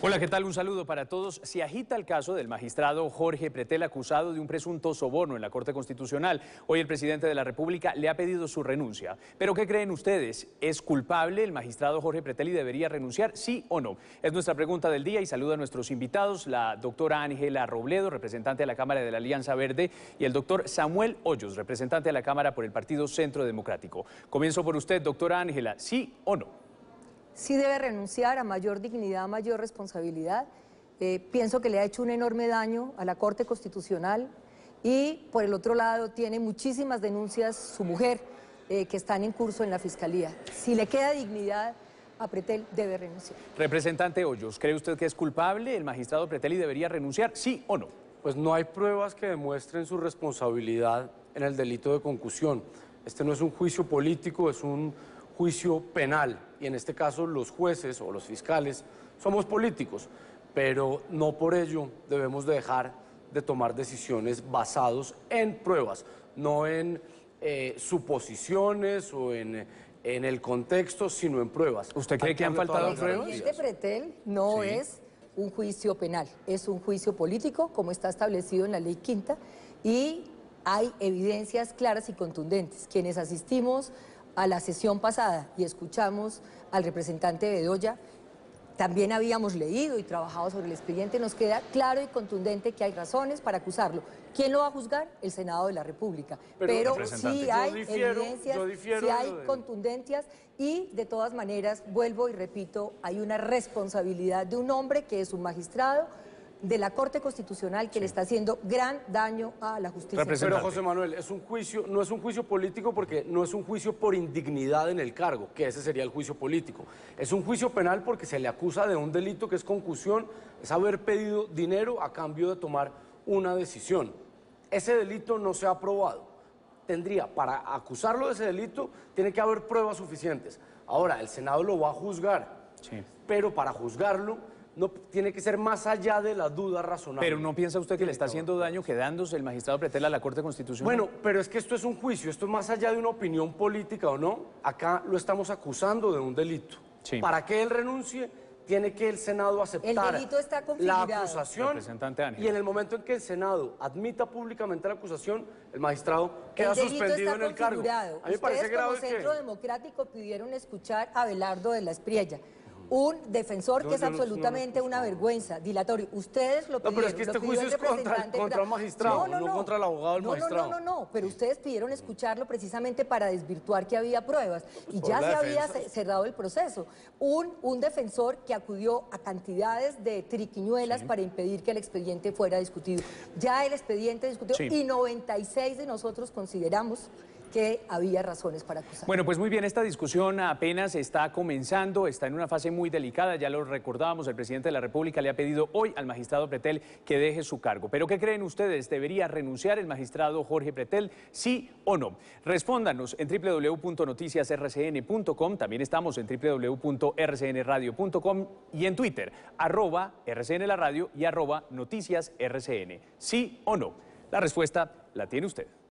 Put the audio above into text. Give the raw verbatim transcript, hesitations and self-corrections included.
Hola, ¿qué tal? Un saludo para todos. Se agita el caso del magistrado Jorge Pretel, acusado de un presunto soborno en la Corte Constitucional. Hoy el presidente de la República le ha pedido su renuncia. ¿Pero qué creen ustedes? ¿Es culpable el magistrado Jorge Pretel y debería renunciar? ¿Sí o no? Es nuestra pregunta del día y saludo a nuestros invitados, la doctora Ángela Robledo, representante de la Cámara de la Alianza Verde, y el doctor Samuel Hoyos, representante de la Cámara por el Partido Centro Democrático. Comienzo por usted, doctora Ángela, ¿sí o no? Sí debe renunciar a mayor dignidad, a mayor responsabilidad. Eh, pienso que le ha hecho un enorme daño a la Corte Constitucional y, por el otro lado, tiene muchísimas denuncias su mujer eh, que están en curso en la Fiscalía. Si le queda dignidad a Pretel, debe renunciar. Representante Hoyos, ¿cree usted que es culpable el magistrado Pretel y debería renunciar? ¿Sí o no? Pues no hay pruebas que demuestren su responsabilidad en el delito de concusión. Este no es un juicio político, es un juicio penal, y en este caso los jueces o los fiscales somos políticos, pero no por ello debemos dejar de tomar decisiones basadas en pruebas, no en eh, suposiciones o en, en el contexto, sino en pruebas. ¿Usted cree que han faltado pruebas? El expediente Pretel no sí. es un juicio penal, es un juicio político, como está establecido en la ley quinta, y hay evidencias claras y contundentes. Quienes asistimos a la sesión pasada y escuchamos al representante Bedoya, también habíamos leído y trabajado sobre el expediente, nos queda claro y contundente que hay razones para acusarlo. ¿Quién lo va a juzgar? El Senado de la República. Pero, Pero sí hay difiero, evidencias, sí hay de... contundencias y, de todas maneras, vuelvo y repito, hay una responsabilidad de un hombre que es un magistrado de la Corte Constitucional que sí. le está haciendo gran daño a la justicia. Pero, José Manuel, es un juicio, no es un juicio político porque no es un juicio por indignidad en el cargo, que ese sería el juicio político. Es un juicio penal porque se le acusa de un delito que es concusión, es haber pedido dinero a cambio de tomar una decisión. Ese delito no se ha probado. Tendría, para acusarlo de ese delito, tiene que haber pruebas suficientes. Ahora, el Senado lo va a juzgar, sí. pero para juzgarlo no tiene que ser más allá de la duda razonable. ¿Pero no piensa usted que le está haciendo daño quedándose el magistrado Pretel a la Corte Constitucional? Bueno, pero es que esto es un juicio, esto es más allá de una opinión política o no. Acá lo estamos acusando de un delito. Sí. Para que él renuncie, tiene que el Senado aceptar el delito está la acusación. Y en el momento en que el Senado admita públicamente la acusación, el magistrado queda el suspendido en el cargo. A mí me parece grave que... Centro Democrático pidieron escuchar a Abelardo de la Espriella, un defensor no, que es absolutamente no, no, no, una vergüenza, dilatorio. Ustedes lo pidieron. No, pero es que este juicio es contra, contra el magistrado, no, no, no, no contra el abogado del no, magistrado. No, no, no, no, pero ustedes pidieron escucharlo precisamente para desvirtuar que había pruebas. Pues y ya se había cerrado el proceso. Un, un defensor que acudió a cantidades de triquiñuelas sí. para impedir que el expediente fuera discutido. Ya el expediente discutió sí. y noventa y seis de nosotros consideramos que había razones para acusar. Bueno, pues muy bien, esta discusión apenas está comenzando, está en una fase muy delicada, ya lo recordábamos, el presidente de la República le ha pedido hoy al magistrado Pretel que deje su cargo. ¿Pero qué creen ustedes? ¿Debería renunciar el magistrado Jorge Pretel? ¿Sí o no? Respóndanos en w w w punto noticias r c n punto com, también estamos en w w w punto r c n radio punto com y en Twitter, arroba R C N la radio y arroba noticias R C N. ¿Sí o no? La respuesta la tiene usted.